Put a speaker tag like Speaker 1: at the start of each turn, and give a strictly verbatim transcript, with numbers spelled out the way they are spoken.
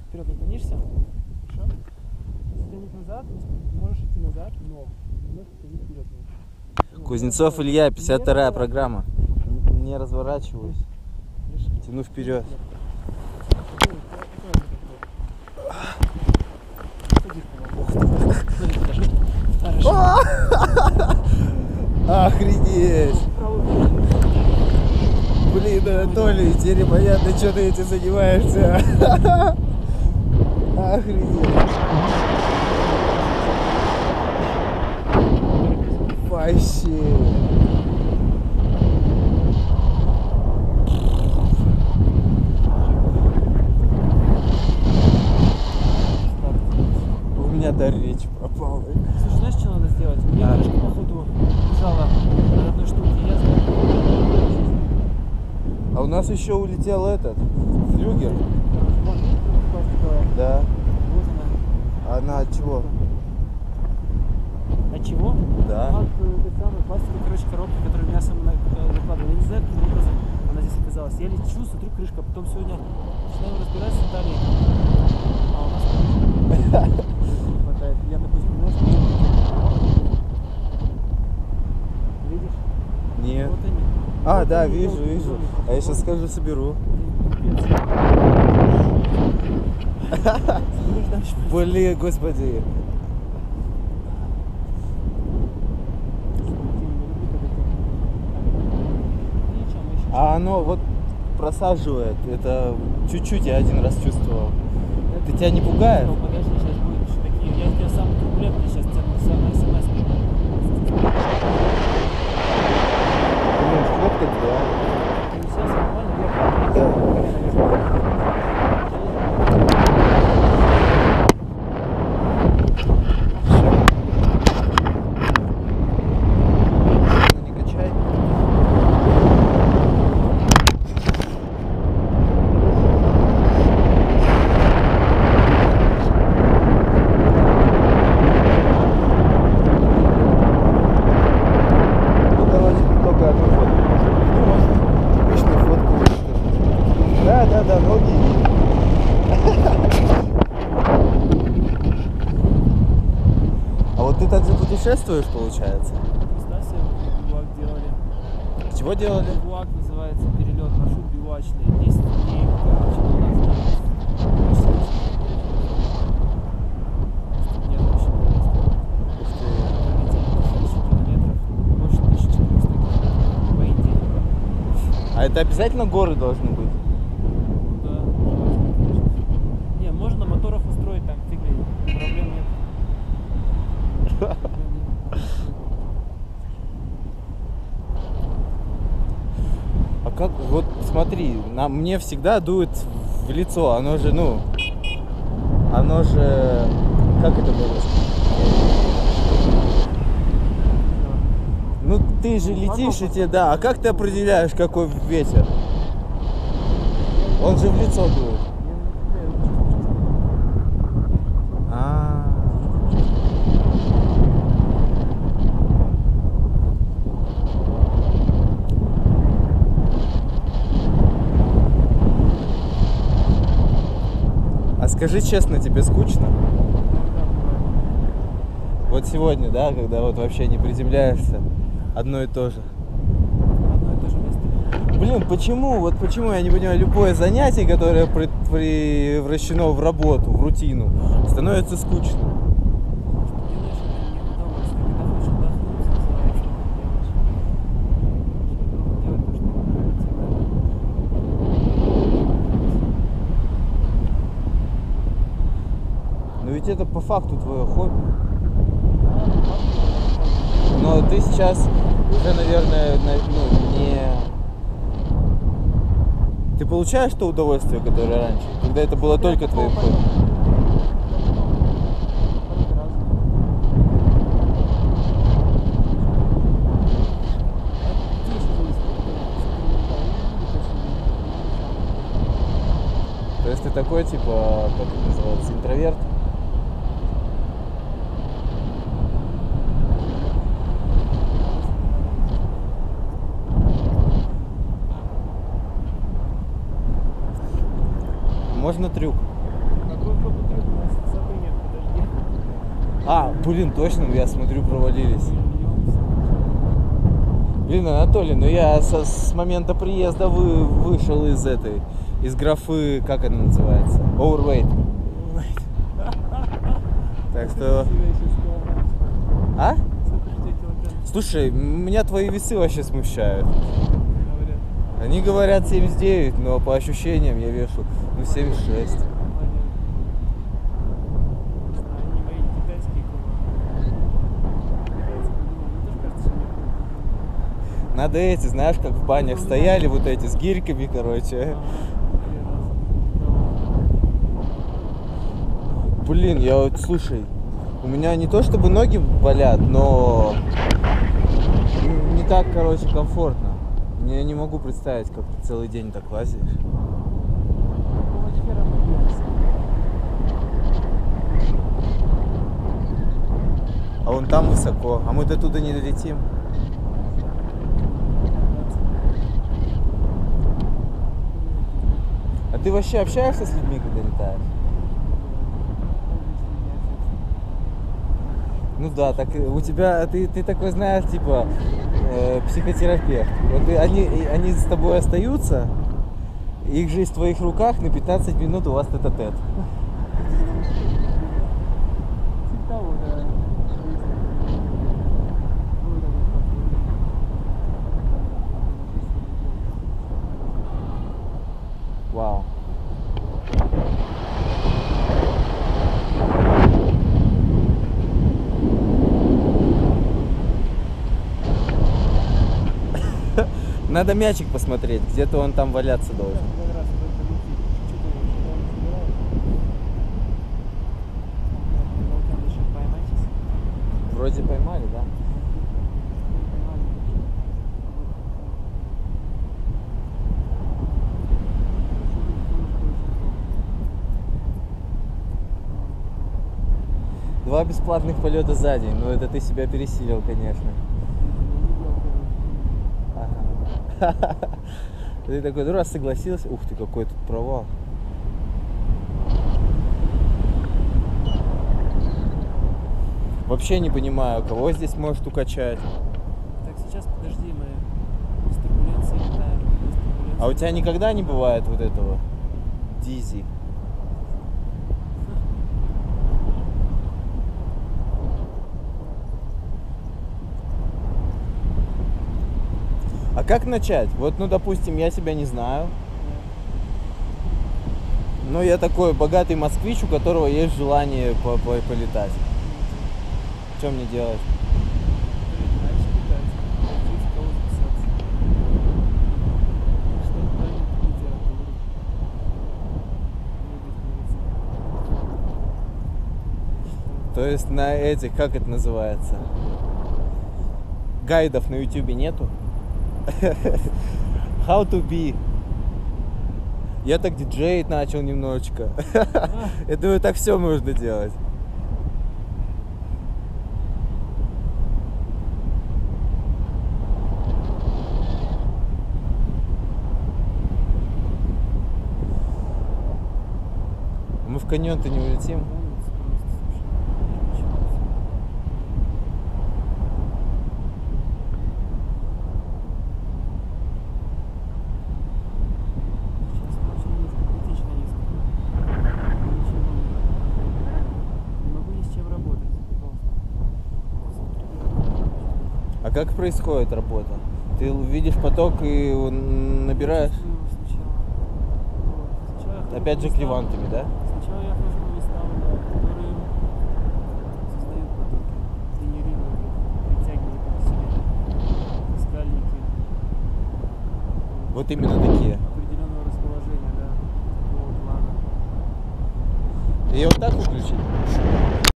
Speaker 1: вперед наклонишься. Хорошо? Тянуть назад, можешь идти назад, но немножко тяни вперед.
Speaker 2: Кузнецов Илья, пятьдесят вторая программа. Не разворачиваюсь. Тяну вперед. Охренеть! Блин, Анатолий, теперь непонятно, что ты этим занимаешься. Охренеть! Вообще! У меня дар речи пропал.
Speaker 1: Слушай, знаешь, что надо сделать? Мне
Speaker 2: А.
Speaker 1: крышка, походу, лежала на одной штуке. Я знаю.
Speaker 2: А у нас еще улетел этот флюгер.
Speaker 1: Вон, видишь, пластиковая?
Speaker 2: Да.
Speaker 1: Вот она.
Speaker 2: Она от чего?
Speaker 1: От чего?
Speaker 2: Да.
Speaker 1: От этой самой пластиковой, короче, коробки, которую мясо мы накладывали. Я не знаю, каким образом она здесь оказалась. Я лечу, смотрю, крышка, потом сегодня начинаем разбирать с Натальей. А у нас не хватает. Я такой немножко. Видишь?
Speaker 2: Нет.
Speaker 1: Вот они.
Speaker 2: А,
Speaker 1: Вот
Speaker 2: да,
Speaker 1: они,
Speaker 2: вижу,
Speaker 1: елки,
Speaker 2: вижу.
Speaker 1: елки.
Speaker 2: А я сейчас скажу, соберу. Блин, господи. А оно вот просаживает. Это чуть-чуть я один раз чувствовал. Ты тебя не пугает?
Speaker 1: Подожди, сейчас будет еще такие. Я тебе сам турбулентный сейчас тебя на смс.
Speaker 2: Блин, сфоткать, да?
Speaker 1: Сейчас нормально, вверх.
Speaker 2: Да. Не качай. Ну, короче, только одну фотку. Типичную фотку выставить. Да, да, да, ноги. А вот ты так же путешествуешь, получается?
Speaker 1: Стася, бивуак делали.
Speaker 2: Чего делали?
Speaker 1: Бивуак называется, перелет, маршрут бивуачный. десять дней, короче, у нас там почти нет вообще.
Speaker 2: Ух ты.
Speaker 1: Пролетели тысячи километров, больше тысячи четырёхсот километров по Индии.
Speaker 2: А это обязательно горы должны быть?
Speaker 1: Да, желательно, конечно. Не, можно моторов устроить там, фиг ли, проблем нет. Проблем нет.
Speaker 2: А как, вот смотри, на, мне всегда дует в лицо, оно же, ну, оно же, как это было? Ну ты же летишь и тебе, да, а как ты определяешь, какой ветер? Он же в лицо дует. А. А скажи честно, тебе скучно? Вот сегодня, да, когда вот вообще не приземляешься, одно и то же.
Speaker 1: Одно и то же место.
Speaker 2: Блин, почему, вот почему, я не понимаю, любое занятие, которое при- превращено в работу, в рутину, становится скучным.
Speaker 1: Делаешь это не удовольствие, когда хочешь отдохнуть, называется, делаешь. Делать то, что нравится.
Speaker 2: Но ведь это по факту твое хобби. Но ты сейчас уже, наверное, на- ну, не... Ты получаешь то удовольствие, которое раньше, когда это было только твоим хобби? То есть ты такой, типа, как это называется, интроверт? Можно трюк?
Speaker 1: Какой? глубоко трюк, у нас высоты нет, подожди.
Speaker 2: А, блин, точно, я смотрю, провалились. Блин, Анатолий, ну я со, с момента приезда вы, вышел из этой, из графы, как она называется? Overweight. Так что... А? Слушай, меня твои весы вообще смущают. Они говорят семьдесят девять, но по ощущениям я вешу, ну, семьдесят шесть. Надо эти, знаешь, как в банях стояли вот эти с гирьками, короче. Блин, я вот, слушай, у меня не то чтобы ноги болят, но не так, короче, комфортно. Я не могу представить, как ты целый день так лазишь. А вон там высоко, а мы до туда не долетим. А ты вообще общаешься с людьми, когда летаешь? Ну да, так у тебя, ты, ты такой, знаешь, типа, э, психотерапевт. Вот и они, и они с тобой остаются, их жизнь в твоих руках, на пятнадцать минут у вас тет-а-тет. Вау. Надо мячик посмотреть, где-то он там валяться должен. Вроде поймали, да? Два бесплатных полета за день, ну это ты себя пересилил, конечно. Ага. Ты такой, ну раз согласился, ух ты, какой тут провал. Вообще не понимаю, кого здесь может укачать.
Speaker 1: Так, сейчас подожди, мы с турбуленцией летаем.
Speaker 2: А у тебя никогда не бывает вот этого дизи? А как начать? Вот, ну, допустим, я тебя не знаю. Но я такой богатый москвич, у которого есть желание по -по полетать. Что мне делать? То есть на этих, как это называется? Гайдов на ютубе нету? How to be. Я так диджеить начал немножечко. Я думаю, так все можно делать. Мы в каньон-то не улетим. А как происходит работа? Ты видишь поток и набираешь? Опять же клевантами, да?
Speaker 1: Сначала я хожу по местам, которые создают потоки, генерируют их, притягивают их к себе. Скальники.
Speaker 2: Вот именно такие.
Speaker 1: Определенного расположения, да. Такого плана.
Speaker 2: И вот так выключить?